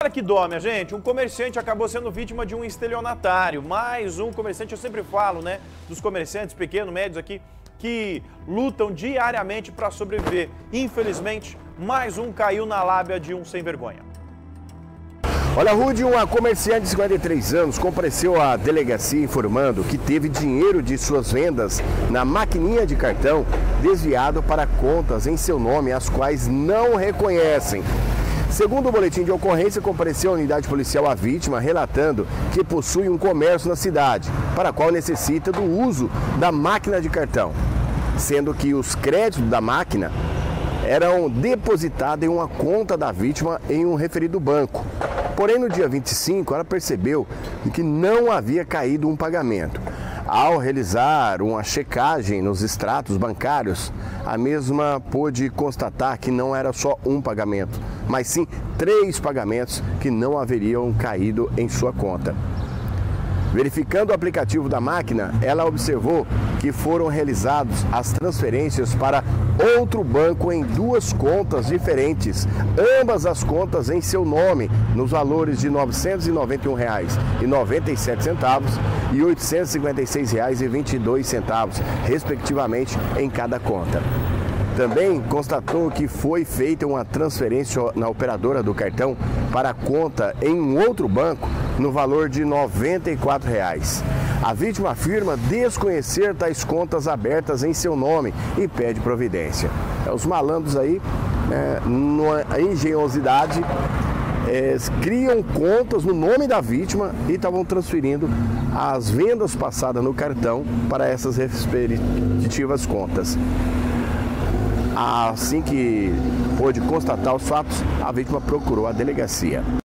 Olha que dó, minha gente, um comerciante acabou sendo vítima de um estelionatário. Mais um comerciante, eu sempre falo, né, dos comerciantes pequenos, médios aqui, que lutam diariamente para sobreviver. Infelizmente, mais um caiu na lábia de um sem vergonha. Olha, Rude, uma comerciante de 53 anos compareceu à delegacia informando que teve dinheiro de suas vendas na maquininha de cartão desviado para contas em seu nome, as quais não reconhecem. Segundo o boletim de ocorrência, compareceu a unidade policial a vítima, relatando que possui um comércio na cidade, para a qual necessita do uso da máquina de cartão, sendo que os créditos da máquina eram depositados em uma conta da vítima em um referido banco. Porém, no dia 25, ela percebeu que não havia caído um pagamento. Ao realizar uma checagem nos extratos bancários, a mesma pôde constatar que não era só um pagamento, mas sim 3 pagamentos que não haveriam caído em sua conta. Verificando o aplicativo da máquina, ela observou que foram realizadas as transferências para outro banco em 2 contas diferentes, ambas as contas em seu nome, nos valores de R$ 991,97 e R$ 856,22, respectivamente, em cada conta. Também constatou que foi feita uma transferência na operadora do cartão para a conta em um outro banco no valor de R$ 94. A vítima afirma desconhecer tais contas abertas em seu nome e pede providência. Os malandros aí, na engenhosidade, criam contas no nome da vítima e estavam transferindo as vendas passadas no cartão para essas respectivas contas. Assim que pôde constatar os fatos, a vítima procurou a delegacia.